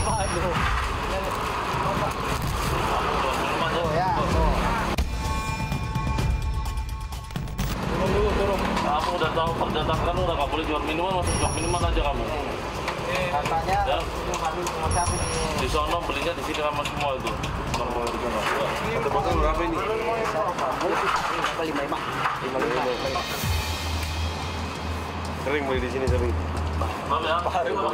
Kamu udah tahu perjalanan udah nggak boleh jual minuman, masuk jual minuman aja kamu. Katanya Ya. di Di sono belinya di sini sama semua itu. Ada botol berapa ini? 55. Sering beli di sini sering. Mam ya?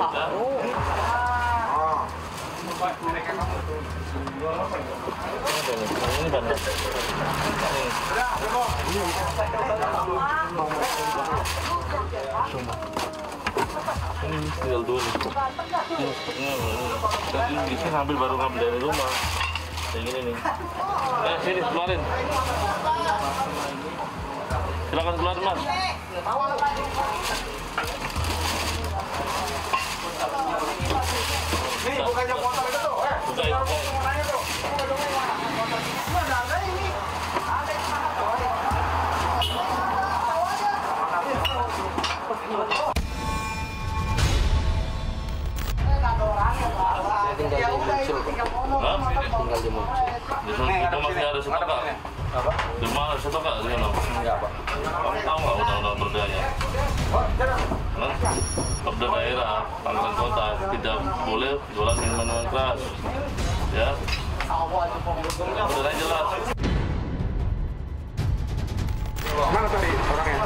Ini kan. Ini tinggal dulu. Ini di sini ambil baru ngambil dari rumah. Kayak gini nih. Sini keluarin. Silakan keluar Mas. Ini bukannya motor itu tuh, tinggal di Muncul. Itu masih ada stok nggak? Apa? Di mana ada stok nggak? Di mana? Enggak, Pak. Kamu tahu nggak undang-undang perdanya? Perda daerah, Tangerang Kota tidak boleh jualan minuman keras. Ya. Perdanya jelas. Mana tadi orangnya?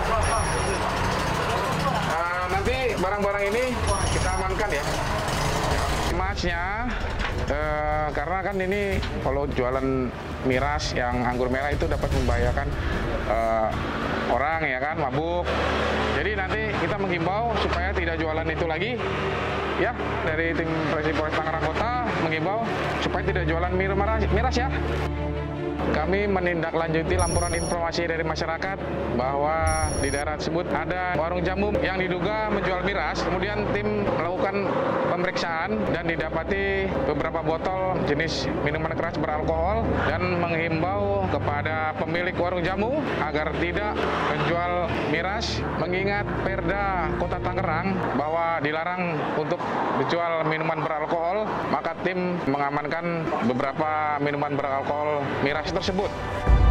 Nanti barang-barang ini kita amankan ya. Masnya, karena kan ini kalau jualan miras yang anggur merah itu dapat membahayakan orang ya kan, mabuk. Jadi nanti kita menghimbau supaya tidak jualan itu lagi. Ya, dari tim Polres Tangerang Kota menghimbau supaya tidak jualan miras ya. Kami menindaklanjuti laporan informasi dari masyarakat bahwa di daerah tersebut ada warung jamu yang diduga menjual miras. Kemudian tim melakukan pemeriksaan dan didapati beberapa botol jenis minuman keras beralkohol dan menghimbau kepada pemilik warung jamu agar tidak menjual miras, mengingat Perda Kota Tangerang bahwa dilarang untuk dijual minuman beralkohol, maka tim mengamankan beberapa minuman beralkohol miras tersebut.